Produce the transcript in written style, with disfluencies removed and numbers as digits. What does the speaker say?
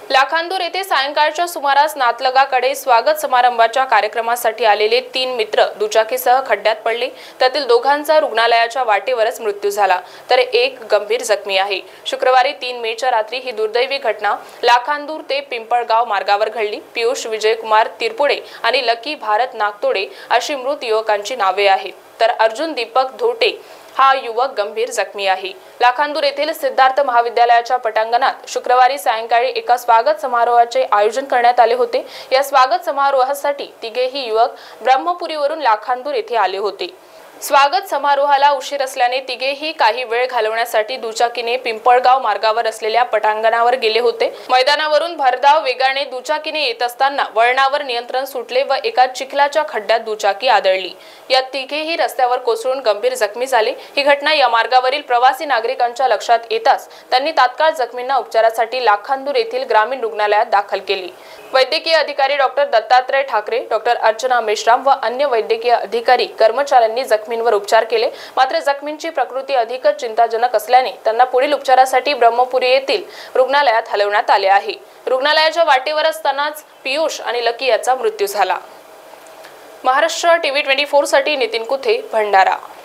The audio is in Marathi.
लाखांदूर येथे सायंकाळच्या सुमारास नातलगाकडे स्वागत समारंभाच्या कार्यक्रमासाठी आलेले 3 मित्र दुचाकीसह खड्ड्यात पडले। त्यातील दोघांचा रुग्णालयाच्या वाटेवरच मृत्यू झाला तर एक गंभीर जखमी आहे। शुक्रवारी 3 मेच्या रात्री ही दुर्दैवी घटना लाखांदूर ते पिंपळगाव मार्गावर घडली। पियुष विजयकुमार तिरपुडे आणि लकी भारत नागतोडे अशी मृत युवकांची नावे आहेत, तर अर्जुन दीपक धोटे हा युवक गंभीर जखमी आहे। लाखांदूर येथील सिद्धार्थ महाविद्यालयाच्या पटांगणात शुक्रवारी सायंकाळी एका स्वागत समारोहाचे आयोजन करण्यात आले होते। या स्वागत समारोहासाठी तिघेही युवक ब्रह्मपुरीवरून लाखांदूर येथे आले होते। स्वागत समारोहाला उशीर असल्याने तिघेही काही वेळ घालवण्यासाठी दुचाकीने पिंपळगाव मार्गावर असलेल्या पटांगणावर गेले होते। मैदानावरून भरधाव वेगाने दुचाकीने येत असताना वळणावर नियंत्रण सुटले व एका चिखलाच्या खड्ड्यात दुचाकी आदळली। या तिघेही रस्त्यावर कोसळून गंभीर जखमी झाले। ही घटना या मार्गावरील प्रवासी नागरिकांच्या लक्षात येताच त्यांनी तात्काळ जखमींना उपचारासाठी लाखांदूर येथील ग्रामीण रुग्णालयात दाखल केली। वैद्यकीय अधिकारी डॉक्टर दत्तात्रय ठाकरे, डॉक्टर अर्चना मेश्राम व अन्य वैद्यकीय अधिकारी कर्मचाऱ्यांनी जखमींवर उपचार केले। मात्र जखमींची प्रकृती अधिकच चिंताजनक असल्याने त्यांना पुढील उपचारासाठी ब्रह्मपुरी येथील रुग्णालयात हलवण्यात आले आहे। रुग्णालयाच्या वाटेवर असतानाच पियुष आणि लकी याचा मृत्यू झाला। महाराष्ट्र टीव्ही 24 साठी नितीन कुथे, भंडारा।